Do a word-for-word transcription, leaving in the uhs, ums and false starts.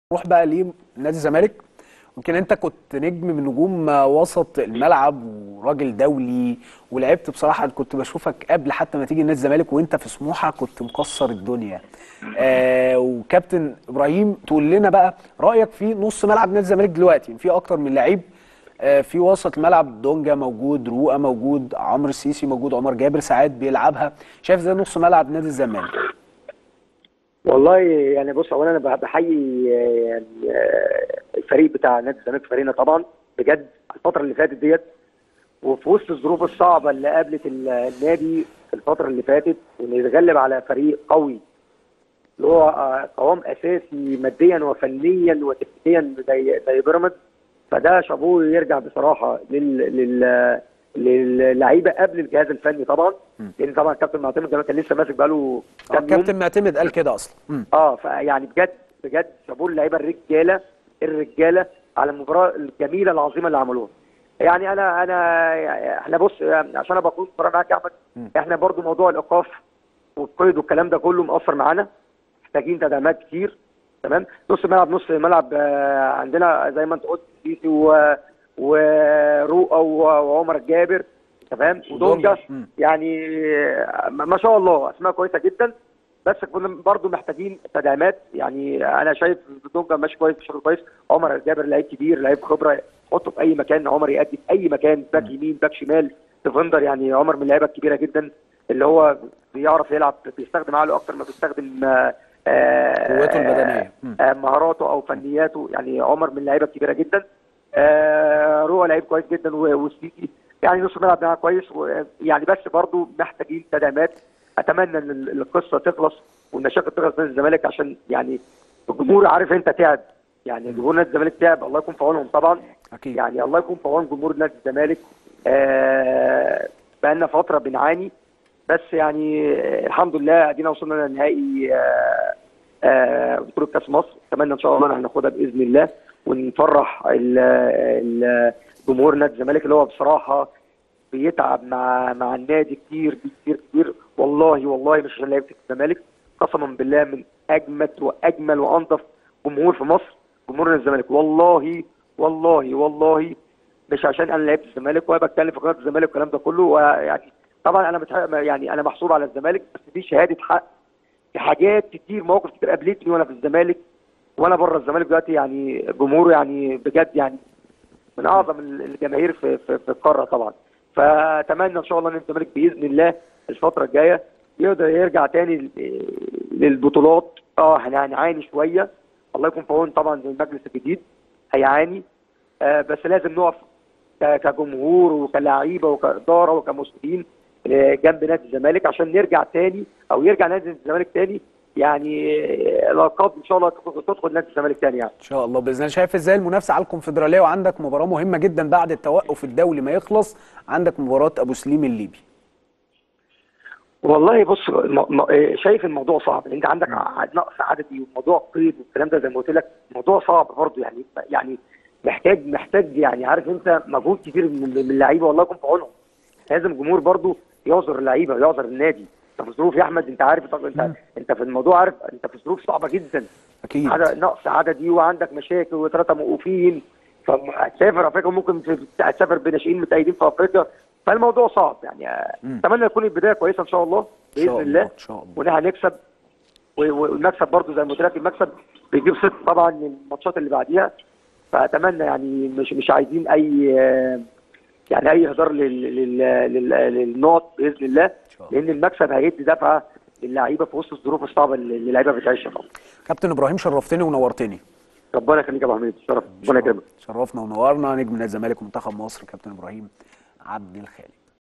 نروح بقى ليه نادي الزمالك. يمكن انت كنت نجم من نجوم وسط الملعب وراجل دولي، ولعبت بصراحه. كنت بشوفك قبل حتى ما تيجي نادي الزمالك وانت في سموحه كنت مكسر الدنيا. آه وكابتن ابراهيم، تقول لنا بقى رايك في نص ملعب نادي الزمالك دلوقتي. في اكتر من لعيب. آه في وسط الملعب دونجا موجود، رؤى موجود، عمرو السيسي موجود، عمر جابر ساعات بيلعبها. شايف ازاي نص ملعب نادي الزمالك؟ والله يعني بص، اولا انا بحيي يعني الفريق بتاع نادي الزمالك، فريقنا طبعا بجد الفتره اللي فاتت ديت، وفي وسط الظروف الصعبه اللي قابلت النادي في الفتره اللي فاتت، انه يتغلب على فريق قوي اللي هو قوام اساسي ماديا وفنيا وتكتيكيا زي زي بيراميدز. فده شابوه يرجع بصراحه لل لل للعيبه قبل الجهاز الفني طبعا، لان طبعا الكابتن معتمد زمان كان لسه ماسك بقاله كام يوم. الكابتن معتمد قال كده اصلا. مم. اه فيعني بجد بجد شابوه اللعيبه الرجاله الرجاله على المباراه الجميله العظيمه اللي عملوها. يعني انا انا احنا بص، عشان انا بكون بتفرج معاك يا احمد، احنا برضو موضوع الايقاف والقيد والكلام ده كله مأثر معانا، محتاجين تدعيمات كتير. تمام. نص ملعب نص ملعب عندنا زي ما انت قلت سيسي ورؤى وعمر جابر، تمام، ودونجا. يعني ما شاء الله اسماء كويسه جدا، بس كنا برضه محتاجين تدعيمات. يعني انا شايف دونجا ماشي كويس بشكل كويس، عمر جابر لعيب كبير، لعيب خبره، حطه في اي مكان عمر يأدي في اي مكان، باك يمين باك شمال ديفندر. يعني عمر من اللعيبه الكبيره جدا اللي هو بيعرف يلعب، بيستخدم عقله اكتر ما بيستخدم قوته البدنيه، آه مهاراته او فنياته. يعني عمر من اللعيبه الكبيره جدا. آه روى لعيب كويس جدا، والسيسي يعني نص الملعب بتاعها كويس. يعني بس برضه محتاجين تدعيمات. اتمنى ان القصه تخلص والمشاكل تخلص نادي الزمالك، عشان يعني الجمهور عارف انت تعب. يعني جمهور نادي الزمالك تعب، الله يكون في عونهم طبعا. اكيد. يعني الله يكون في عون جمهور نادي الزمالك. آه بقالنا فتره بنعاني، بس يعني الحمد لله ادينا وصلنا لنهائي آه آه بطوله كاس مصر. اتمنى ان شاء الله ان هناخدها باذن الله ونفرح جمهور نادي الزمالك اللي هو بصراحه بيتعب مع مع النادي كتير كتير كتير. والله والله مش عشان لعيبه الزمالك، قسما بالله من اجمد واجمل وانظف جمهور في مصر جمهور نادي الزمالك. والله والله والله مش عشان انا لعيبه الزمالك وانا بتكلم في قناه الزمالك والكلام ده كله. ويعني طبعا انا متح... يعني انا محسوب على الزمالك، بس دي شهاده حق في حاجات كتير، مواقف كتير قابلتني وانا في الزمالك وانا بره الزمالك دلوقتي. يعني جمهوره يعني بجد يعني من اعظم الجماهير في في, في القاره طبعا. فاتمنى ان شاء الله ان الزمالك باذن الله الفتره الجايه يقدر يرجع تاني للبطولات. اه احنا هنعاني شويه، الله يكون في عون طبعا المجلس الجديد هيعاني، آه بس لازم نقف كجمهور وكلاعيبه وكاداره وكمسؤولين جنب نادي الزمالك عشان نرجع تاني، او يرجع نادي الزمالك تاني يعني الالقاب ان شاء الله تدخل نادي الزمالك تاني. يعني ان شاء الله باذن الله. شايف ازاي المنافسه على الكونفدراليه وعندك مباراه مهمه جدا بعد التوقف الدولي ما يخلص، عندك مباراه ابو سليم الليبي؟ والله بص، شايف الموضوع صعب، انت عندك نقص عددي وموضوع قيد والكلام ده زي ما قلت لك، موضوع صعب برضه. يعني يعني محتاج محتاج يعني عارف انت مجهود كبير من اللعيبه، والله يكون في عونهم. لازم الجمهور برضه يعذر اللعيبه ويعذر النادي. انت في ظروف يا احمد، انت عارف طب انت انت في الموضوع عارف انت في ظروف صعبه جدا. اكيد. نقص عددي وعندك مشاكل وثلاثه موقوفين، فهتسافر افريقيا، ممكن تسافر بناشئين متأيدين في افريقيا، فالموضوع صعب. يعني اتمنى تكون البدايه كويسه ان شاء الله باذن الله, الله. ان شاء الله وان هنكسب. والمكسب برضه زي ما قلت لك، المكسب بيجيب ست طبعا الماتشات اللي بعديها. فاتمنى يعني مش مش عايزين اي يعني اي هدار للنقط باذن الله، لان المكسب هيدي دفعه للعيبه في وسط الظروف الصعبه اللي اللعيبه بتعيشها. كابتن ابراهيم شرفتني ونورتني. ربنا يخليك يا ابو حميد، شرف، ربنا يكرمك. شرفنا ونورنا نجم نادي الزمالك ومنتخب مصر كابتن ابراهيم عبد الخالق.